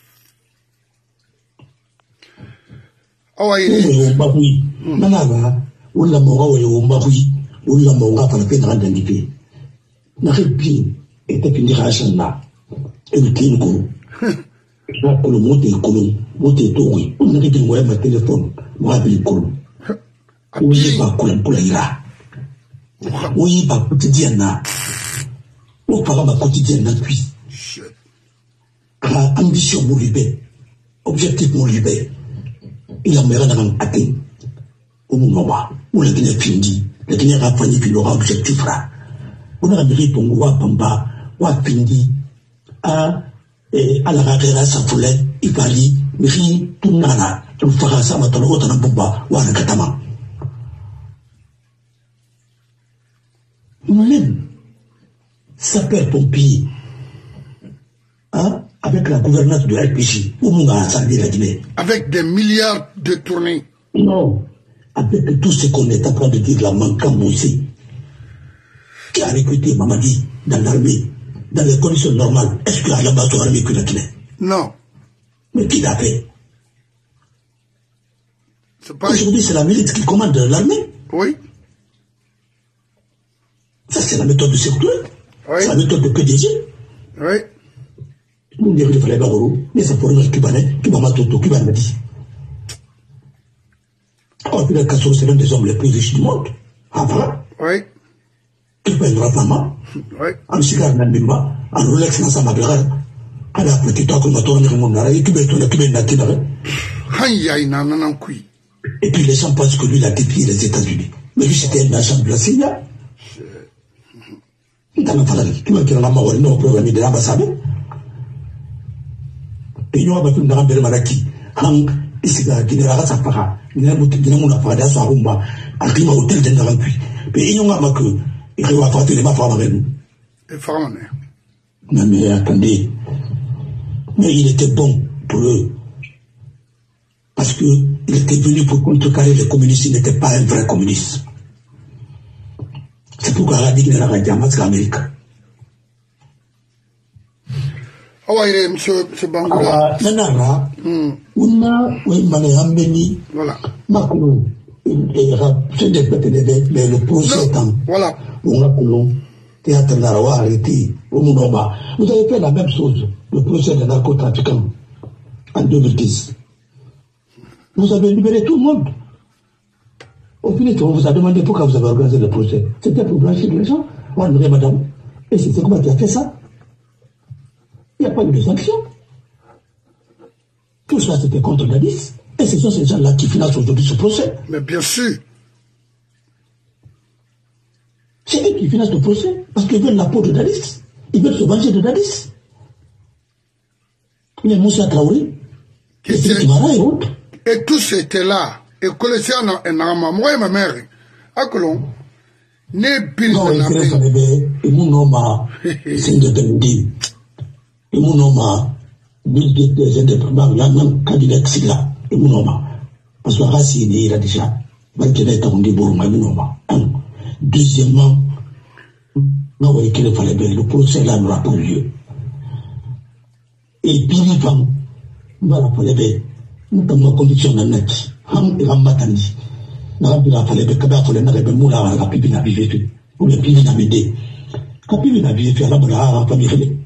Oh, oui. Nanava, ou la mora ou maroui, ou la mora par la peine d'indemnité. N'arrive était une direction là. Et le clinique. Là, pour le mot de colon, mot de touré, on a dit que ma téléphone, moi, je colon. Oui, pas colon pour la ira. Oui, pas quotidienne. Ou pas ma quotidienne puis. Ambition mon libé, objectif mon libé. Il a mérité d'un atteint. Au moment où la Guinée fini, la Guinée a fini puis l'aura objectif là. On a mérité ton roi Pamba, ou a fini à la ragera sa foulée, il parlait, mais tout nana, tout fera ça, ma tolo, t'en a bomba, ou à la katama. Nous-mêmes, sapeurs-pompiers, avec la gouvernance de RPG, où on a assemblé la Guinée. Avec des milliards de tournées. Non, avec tout ce qu'on est en train de dire, la manquant aussi, qui a recruté Mamadi dans l'armée. Dans les conditions normales, est-ce qu'il y a là-bas sur l'armée que la Guinée? Non. Mais qui l'a fait? Pas... Aujourd'hui, c'est la militaire qui commande l'armée. Oui. Ça, c'est la méthode de Sékou Touré. Oui. C'est la méthode de PDG. Oui. Nous, on dirait qu'il fallait Baroro, les apports cubanais, qui m'a toto, qui m'a dit. Oh, Fidel Castro, c'est l'un des hommes les plus riches du monde. Avant. Oui. Qui peut être rapidement. Oui. En cigare Nambimba, en Rolex dans sa magrère, à la petite temps qu'on a tourné le monde, et qui peut être natinare. Et puis les gens pensent que lui, il a déplié les États-Unis. Mais lui, c'était un agent de la CIA. Dans la famille, qui m'a dit la mort, non, programme de l'ambassade. Et nous avons fait une grande maladie. Hang, ici, la Guinée-Raga Safara, Guinée-Mouna Fada, Sarumba, à Climat Hôtel de Naranqui. Mais ils n'ont pas que. Il va faire les mafras avec nous. Mais attendez. Mais il était bon pour eux. Parce qu'il était venu pour contrecarrer les communistes. Il n'était pas un vrai communiste. C'est pourquoi il a dit qu'il n'avait pas de l'Amérique. Ah oui, monsieur Bangoura. Nanara, on a béni. Voilà. Macron. C'est le procès temps. Voilà. On a Coulon, théâtre Narawa arrêté, au Mounoma. Vous avez fait la même chose, le procès des narcotrafiquants, en 2010. Vous avez libéré tout le monde. Au final, on vous a demandé pourquoi vous avez organisé le procès. C'était pour blanchir les gens. On dirait, madame, et c'est comment tu as fait ça? Il n'y a pas eu de sanction. Tout cela, c'était contre Dadis. Et ce sont ces gens-là qui financent aujourd'hui ce procès. Mais bien sûr. C'est eux qui financent le procès. Parce qu'ils veulent la peau de Dadis. Ils veulent se venger de Dadis. Il y a Moussa Traoré. Et tous étaient là. Et collègues en Nama, moi et ma mère. À Colomb. Ne pile de la paix. Et mon nom a. C'est de Dendi. Et mon nom a. Bill des indépendants. Il y a même candidat là. Et mon nom a. Parce que la race, il a déjà. Maintenant, il y a un débour. Mais mon nom a. Deuxièmement, non, il fallait bien. Le procès là n'aura pas lieu. Et puis, voilà, fallait bien. Nous avons une conviction de net. Ham et Ramatani. Nous avons la fallait bien. Kabia fallait n'avoir moula à la pipi n'a vivé. Ou le pipi n'a m'aidé. Kapipi n'a vivé à la bola à famille.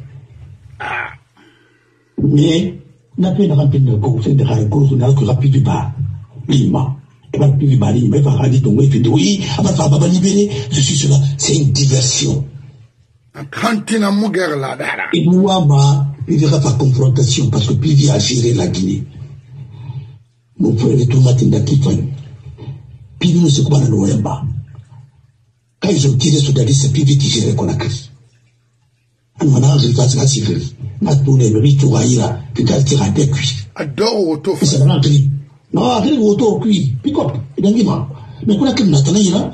Mais, n'a pas rempli de gros, c'est de la grosse, n'a que rapide bas. Lima. Et va plus bas, il va radi ton oui, oui, avant de va libérer. Je suis cela. C'est une diversion. Cantina Mouguer là. Et moi, il y aura pas confrontation parce que Pivi a géré la Guinée. Mon frère est tout matin d'Akifan. Pivi ne se croit dans l'Ouemba. Quand ils ont tiré sur Dadis, c'est Pivi qui gérait Conakry. On a arrivé à la Syrie. On a tourné le rito à Ira, puis on a tiré à des cuits. Adore auto. C'est un gris. Non, arrive auto cuit. Pick up. Et d'un guimard. Mais Conakry n'a pas Ira.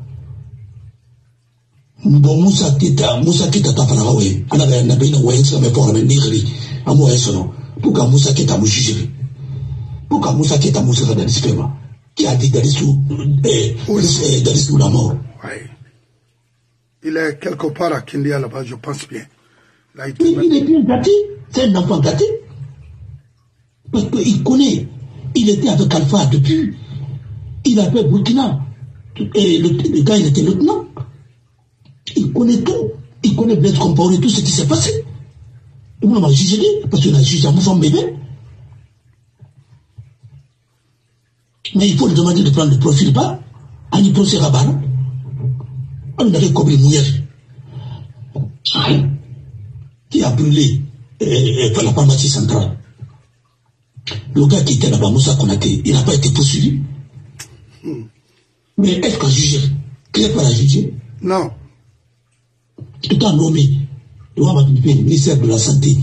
Bon, Moussa Kita Tafanawe, Anna Nabina Wayne, mais pour la Nigri, à moi et son nom. Pourquoi Moussa Kita Mouchigeri? Pourquoi Moussa Kita Moussa Dalispema, qui a dit Dalisou la mort? Oui. Il est quelque part à Kindia là-bas, je pense bien. Là, il est bien gâté, c'est un enfant gâté. Parce qu'il connaît, il était avec Alpha depuis, il avait Burkina, et le gars il était lieutenant. Il connaît tout. Il connaît Blaise Compaoré, tout ce qui s'est passé. Et moi, on m'a jugé, parce qu'on a jugé à mon bébé. Mais il faut lui demander de prendre le profil bas. On y procès rabat. On avait cobré Mouyer. Qui a brûlé la pharmacie centrale. Le gars qui était là-bas, Moussa Konaté, il n'a pas été poursuivi. Mais est-ce qu'on a jugé? Qui n'est pas la jugé? Non. Tout a nommé le ministère de la Santé,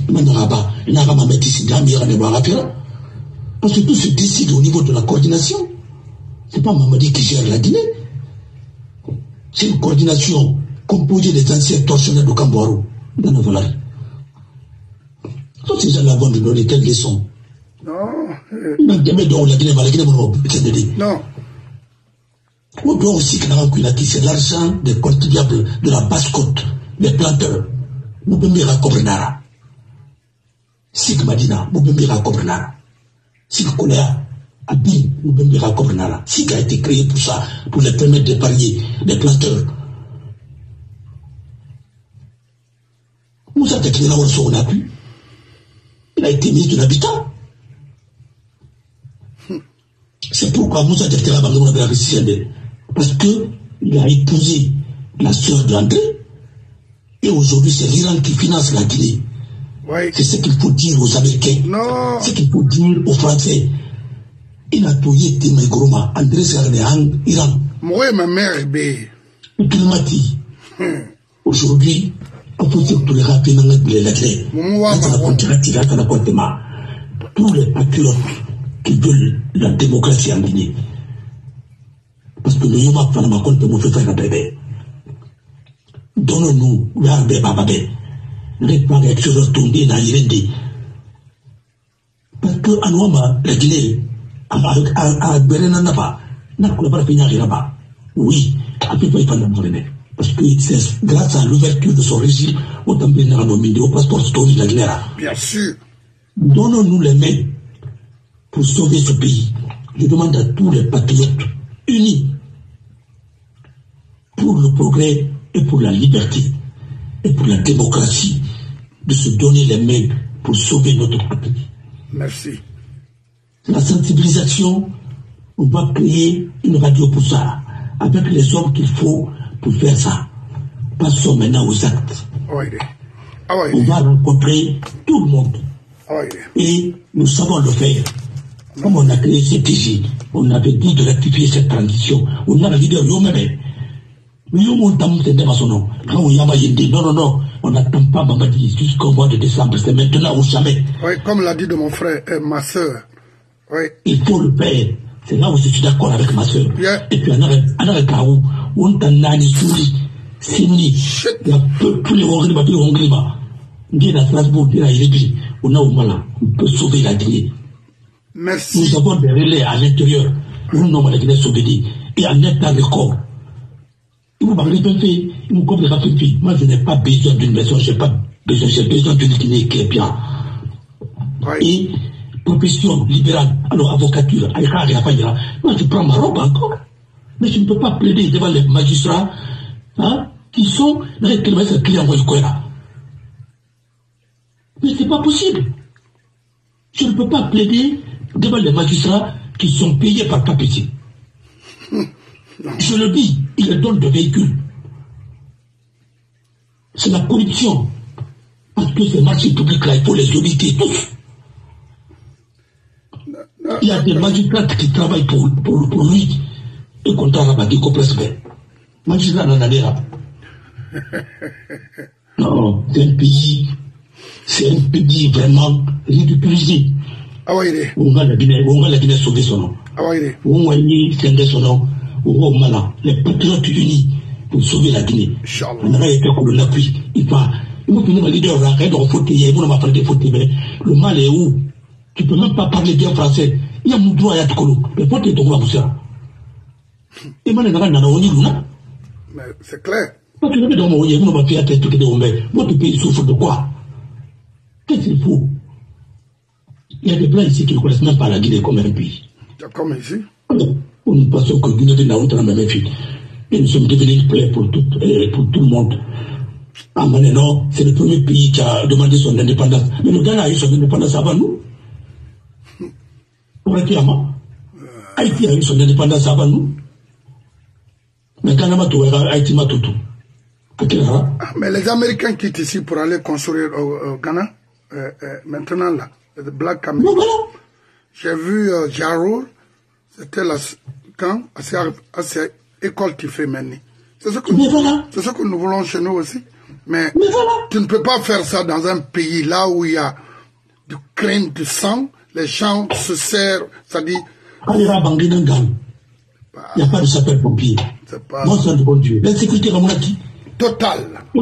parce que tout se décide au niveau de la coordination. Ce n'est pas Mamadi qui gère la Guinée. C'est une coordination composée des anciens tortionnaires de Camboiro, dans nos valeurs. Tous ces gens-là vont nous donner quelle leçon? Non. Non. On doit aussi que c'est l'argent des contribuables de la basse-côte, des planteurs. Moubembira Kobrenara. Sik Madina, Moubembira Kobrenara. Sik Kolea, Abim, Moubembira Kobrenara. Sik a été créé pour ça, pour les permettre d'épargner des planteurs. Moussa Teknina Wanso, on a pu. Il a été ministre de l'Habitat. C'est pourquoi Moussa Teknina Wanso a réussi. Parce qu'il a épousé la sœur d'André, et aujourd'hui c'est l'Iran qui finance la Guinée. Oui. C'est ce qu'il faut dire aux Américains. Non. C'est ce qu'il faut dire aux Français. Il a toyé Témé Groma, André Sarnéan, Iran. Moi et ma mère est bé. Aujourd'hui, on peut dire que tous les rapports dans les lettres. Tous les patriotes qui veulent la démocratie en Guinée. Parce que nous sommes pas dans compte de mon frère bébé. Donnons-nous un bébé babé. Ne pas être sur le tombé dans l'Irende. Parce que à nous, la Guinée, à Berenanaba, n'a pas fini à là-bas. Oui, à peu près pas dans le parce que c'est grâce à l'ouverture de son régime, au temps de nos au passeport story de la Guinée. Bien sûr. Donnons-nous les mains pour sauver ce pays. Je demande à tous les patriotes unis pour le progrès et pour la liberté et pour la démocratie de se donner les mains pour sauver notre pays. Merci. La sensibilisation On va créer une radio pour ça, avec les hommes qu'il faut pour faire ça. Passons maintenant aux actes. On va rencontrer tout le monde. Et nous savons le faire. Comme on a créé cette IGI, on avait dit de rectifier cette transition. On a dit de nous-mêmes. Non, on n'attend pas Mamadi jusqu'au mois de décembre, c'est maintenant ou jamais. Oui, comme l'a dit de mon frère et ma soeur. Oui. Il faut le faire. C'est là où je suis d'accord avec ma soeur. Yeah. Et puis, on a Sini, il y a tous les Hongrie, dit à Strasbourg, dit à Irégli, on a au Mala, on peut sauver la Guinée. Merci. Nous avons des relais à l'intérieur, nous n'avons la Guinée sauvée, et en état de corps. Moi, je n'ai pas besoin d'une maison, j'ai besoin d'une Guinée qui est bien. Oui. Et profession libérale, alors avocature, moi je prends ma robe encore. Mais je ne peux pas plaider devant les magistrats qui sont dans les clients. Mais ce n'est pas possible. Je ne peux pas plaider devant les magistrats qui sont payés par Papiti. Je le dis, ils leur donnent des véhicules. C'est la corruption. Parce que ces marchés publics-là, il faut les auditer tous. Il y a des magistrats qui travaillent pour lui. Et qu'on t'a rabattu au presque. Magistrat n'en a pas. Non, c'est un pays vraiment ridiculisé. On va la Guinée sauver son nom. On va y sender son nom. On va Mala, les patriotes unis pour sauver la Guinée. On a été qu'on l'appui. Il va finir ma leader, arrête de fauteuil, vous n'avez pas de fauteuil, mais le mal est où? Tu ne peux même pas parler bien français. Il y a mon droit à Yatkolo. Mais faut que tu vois ça. Et maintenant, mais c'est clair. Votre pays souffre de quoi? Qu'est-ce qu'il faut? Il y a des plans ici qui ne connaissent même pas la Guinée comme un pays. Comme ici? Nous pensons que Guinée n'a autre même fille. Et nous sommes devenus une plaie pour tout le monde. Ah, maintenant, c'est le premier pays qui a demandé son indépendance. Mais le Ghana a eu son indépendance avant nous. Haïti a eu son indépendance avant nous. Mais Ghana m'a tout, Haïti m'a tout. Mais les Américains quittent ici pour aller construire au Ghana. Maintenant, là, le Black Camel. J'ai vu Jarrour, c'était là, quand, assez école qui fait maintenant. C'est ce que nous voulons chez nous aussi. Mais tu ne peux pas faire ça dans un pays là où il y a du crime, du sang, les gens se serrent, ça dit. Il n'y a pas de sapeur-pompier. Moi, c'est le bon Dieu. L'insécurité, comme on a dit. Total.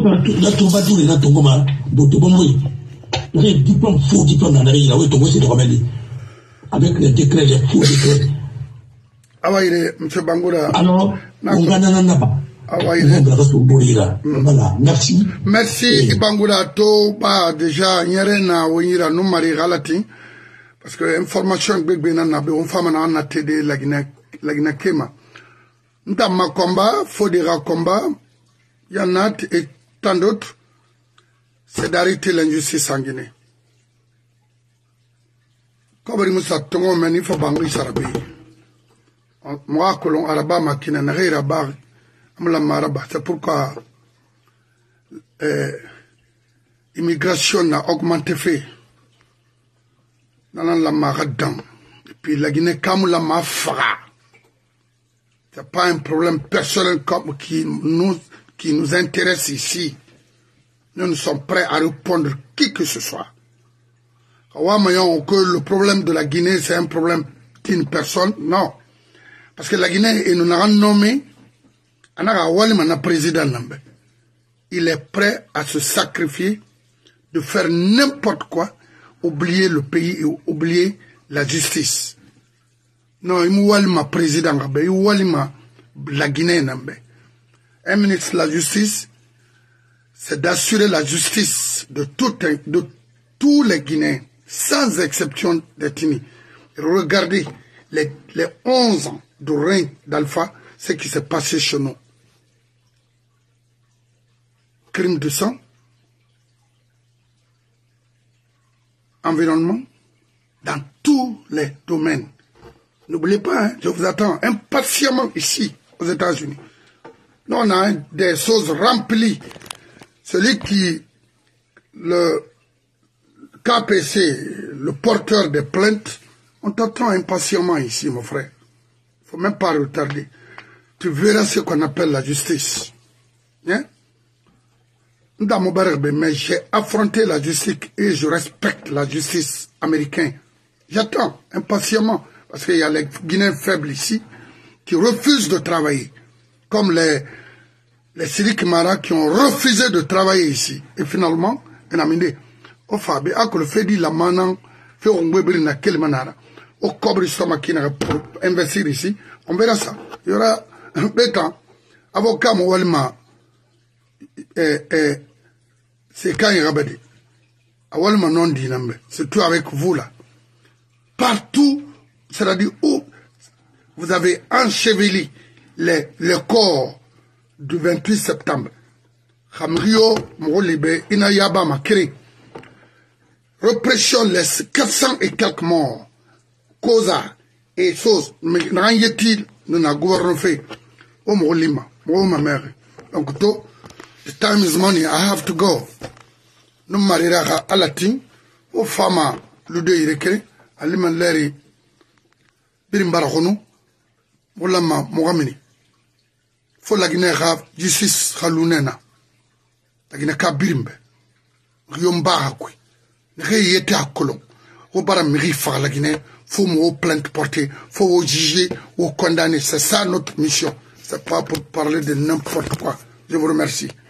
Les diplômes, faux diplômes dans la région, là où ton c'est de remettre. Avec les décrets, les faux décrets. Ah oui, M. Bangoura. Alors, on n'a pas. Voilà, merci. Merci, Bangoura. Bah, déjà, Nyerena, Wira, nous, Marie Galati. Parce que information, on femme a TD, la Guinée Kema. Dans ma combat, Fodera combat, il y en a et tant d'autres, c'est d'arrêter l'injustice en Guinée. Comme il m'a dit, il faut Bangui Sarabi. Moi, colon araba makina na gaira ba amla maraba. C'est pourquoi l'immigration a augmenté fait dans la maradam. Et puis la Guinée comme la mafra. C'est pas un problème personnel comme qui nous intéresse ici. Nous sommes prêts à répondre qui que ce soit. Que le problème de la Guinée, c'est un problème d'une personne. Non. Parce que la Guinée, nous avons nommé président. Il est prêt à se sacrifier, de faire n'importe quoi, oublier le pays et oublier la justice. Non, il m'a président, il m'a la Guinée. Un ministre de la justice, c'est d'assurer la justice de tous les Guinéens, sans exception d'ethnie. Regardez les 11 ans de règne d'Alpha, ce qui s'est passé chez nous. Crime de sang, environnement, dans tous les domaines. N'oubliez pas, hein, je vous attends impatiemment ici, aux États-Unis. Nous, on a des choses remplies. Celui qui, le KPC, le porteur des plaintes, on t'attend impatiemment ici, mon frère. Il ne faut même pas retarder. Tu verras ce qu'on appelle la justice. Hein? Mais j'ai affronté la justice et je respecte la justice américaine. J'attends impatiemment, parce qu'il y a les Guinéens faibles ici qui refusent de travailler, comme les Sidiki Mara qui ont refusé de travailler ici. Et finalement, on a mis au Fabi, à que le fait dit la manan, fait on webri na quel manara, au cobre stomakina pour investir ici, on verra ça. Il y aura un peu de temps, avocat Moualma, c'est quand il rabadi. Awalma non dinambe, c'est tout avec vous là. Partout, c'est-à-dire où vous avez encheveli les corps du 28 septembre. Khamrio, Moulibe, Inayaba Makri. Répression, les 400 et quelques morts. Causa et choses. Mais n'ayez-il, nous n'a gouverné fait. Oh Moulima, ma mère. Donc, tout, the time is money, I have to go. Nous marira à la ting, au fama, le deux irékri, à l'imanleri, Birimbarahonou, Moulama, Mouamini. Faut la Guinée rave, justice Khalounena. La Guinée Kabirimbe. Riomba Hakui. Réyete à Colomb. Au baramiri far la Guinée, faut m'au plainte porter, faut au juger, au condamner. C'est ça notre mission. C'est pas pour parler de n'importe quoi. Je vous remercie.